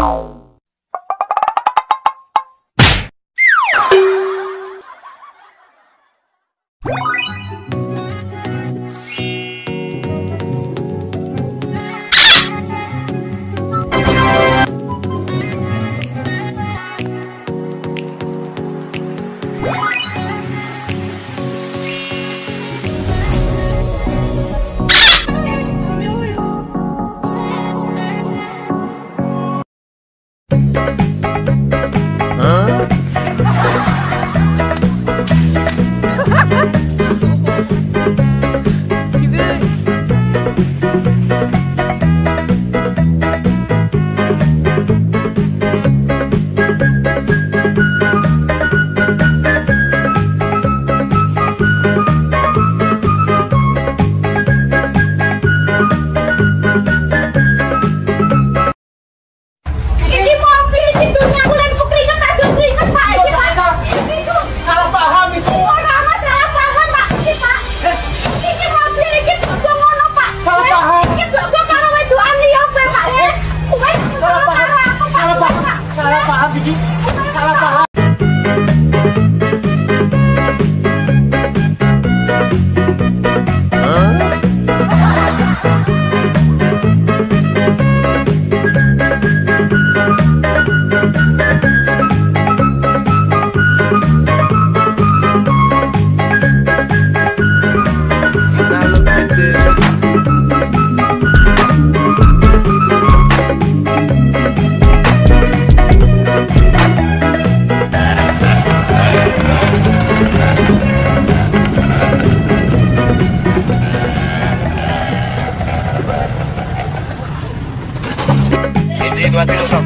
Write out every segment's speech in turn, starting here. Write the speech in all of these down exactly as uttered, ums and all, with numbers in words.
Dua filosof.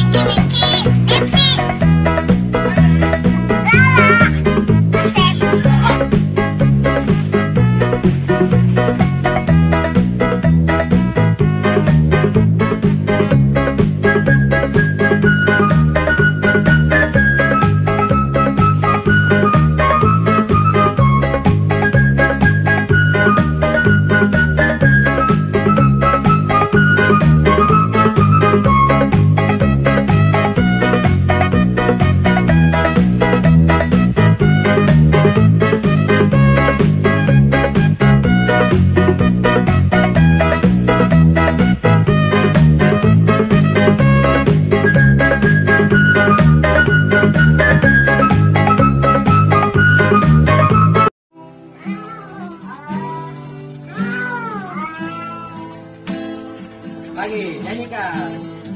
Lagi, nyanyikan.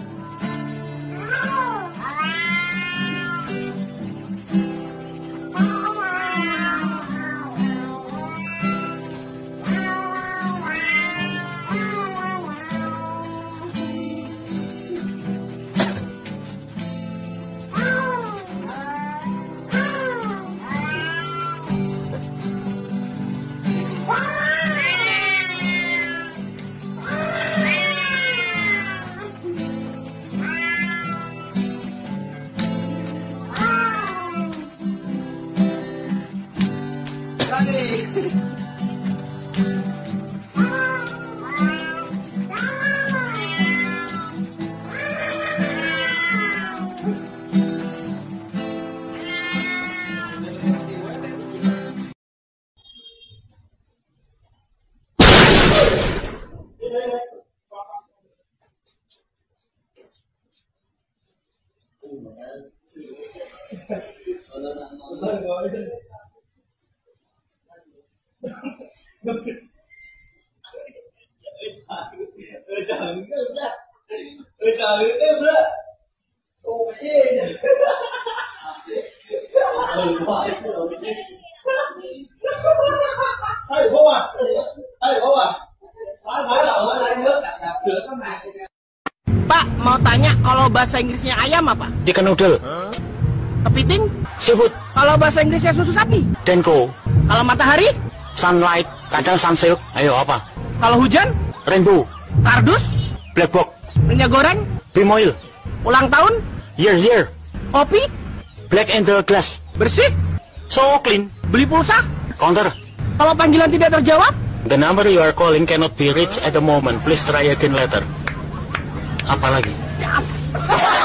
Pak, mau tanya kalau bahasa Inggrisnya ayam apa? Chicken noodle. Kepiting? Seafood. Kalau bahasa Inggrisnya susu sapi? Denko. Kalau matahari? Sunlight. Kadang sunsilk. Ayo apa? Kalau hujan? Rainbow. Kardus? Black box. Minyak goreng? Beam oil. Ulang tahun? Year year. Kopi? Black in the glass. Bersih? So clean. Beli pulsa? Counter. Kalau panggilan tidak terjawab? The number you are calling cannot be reached at the moment. Please try again later. Apalagi? Ya.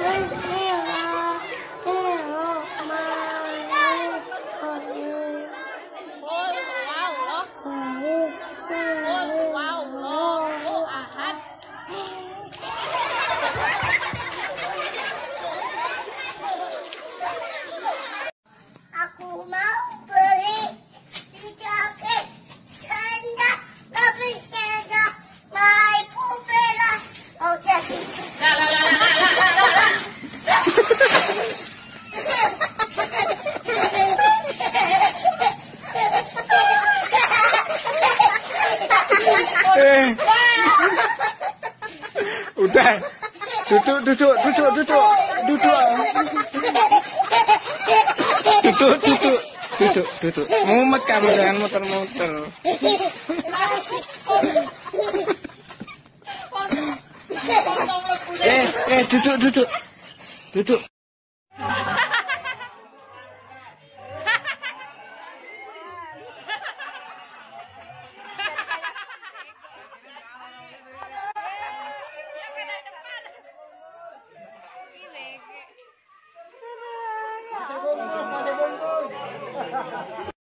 Aku mau beli jaket, sandal, tapi sandal, my pupila. Oh jadi. Eh. Udah. Duduk, duduk, duduk, duduk. Duduk. Duduk, duduk. Duduk, duduk. Mumet kamu jangan muter-muter. Eh, eh, duduk, duduk. Duduk. Masih bungkus, masih bungkus.